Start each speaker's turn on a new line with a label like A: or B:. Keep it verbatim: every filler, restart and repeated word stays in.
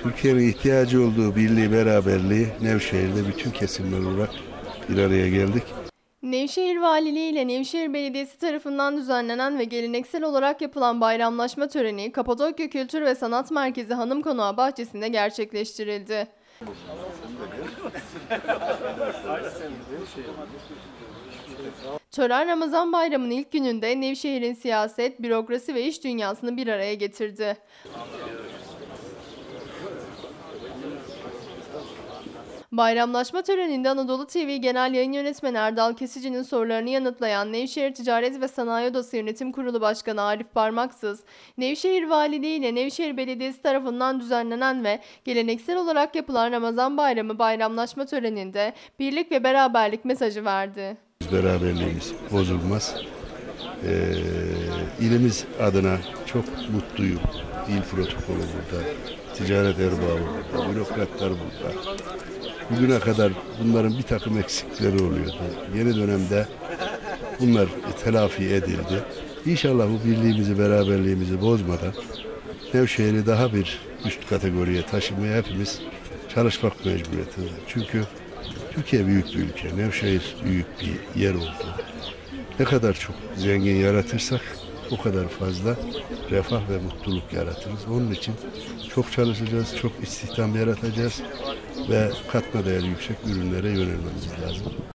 A: Türkiye'nin ihtiyacı olduğu birliği, beraberliği Nevşehir'de bütün kesimler olarak bir araya geldik.
B: Nevşehir Valiliği ile Nevşehir Belediyesi tarafından düzenlenen ve geleneksel olarak yapılan bayramlaşma töreni Kapadokya Kültür ve Sanat Merkezi Hanım Konağı bahçesinde gerçekleştirildi. Tören Ramazan Bayramı'nın ilk gününde Nevşehir'in siyaset, bürokrasi ve iş dünyasını bir araya getirdi. Bayramlaşma töreninde Anadolu T V Genel Yayın Yönetmeni Erdal Kesici'nin sorularını yanıtlayan Nevşehir Ticaret ve Sanayi Odası Yönetim Kurulu Başkanı Arif Parmaksız, Nevşehir Valiliği ile Nevşehir Belediyesi tarafından düzenlenen ve geleneksel olarak yapılan Ramazan Bayramı bayramlaşma töreninde birlik ve beraberlik mesajı verdi.
A: Beraberliğimiz bozulmaz. Ee, ilimiz adına çok mutluyum. İl protokolü burada, ticaret erbabı burada, bürokratlar burada. Bugüne kadar bunların bir takım eksikleri oluyordu. Yeni dönemde bunlar telafi edildi. İnşallah bu birliğimizi, beraberliğimizi bozmadan Nevşehir'i daha bir üst kategoriye taşımaya hepimiz çalışmak mecburiyetinde. Çünkü Türkiye büyük bir ülke, Nevşehir büyük bir yer oldu. Ne kadar çok zengin yaratırsak o kadar fazla refah ve mutluluk yaratırız. Onun için çok çalışacağız, çok istihdam yaratacağız ve katma değeri yüksek ürünlere yönelmemiz lazım.